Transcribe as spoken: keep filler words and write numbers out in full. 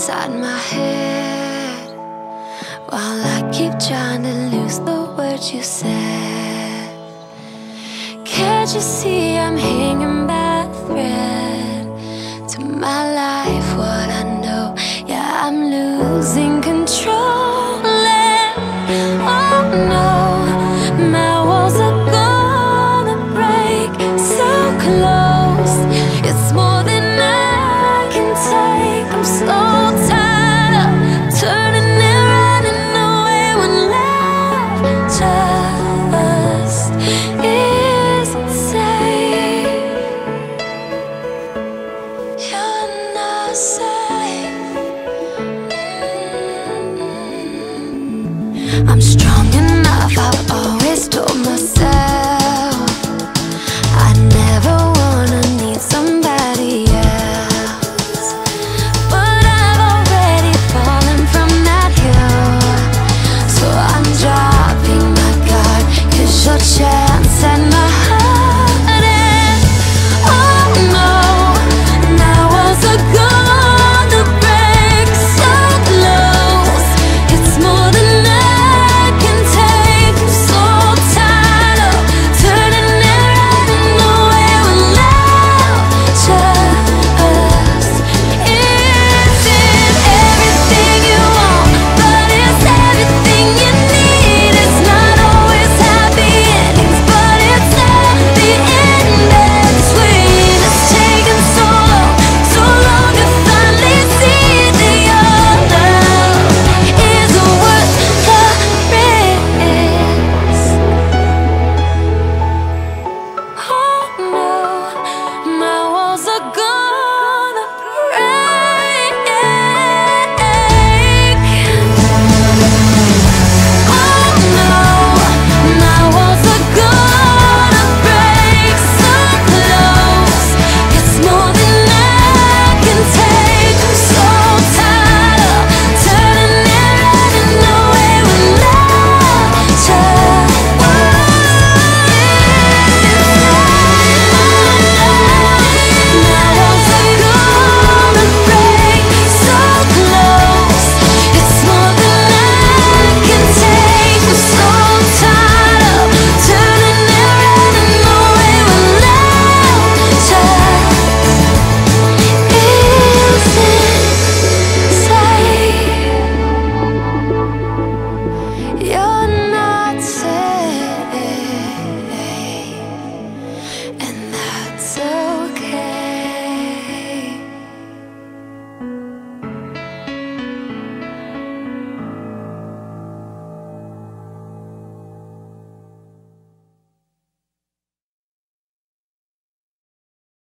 inside my head, while I keep trying to lose the words you said. Can't you see I'm hanging by a thread to my life, what I know? Yeah, I'm losing control, and oh no, my walls are gonna break so close. It's more than I can take. I'm so tired of turning and running away when love just isn't safe. You're not safe. Mm-hmm. I'm strong enough, I've always told myself.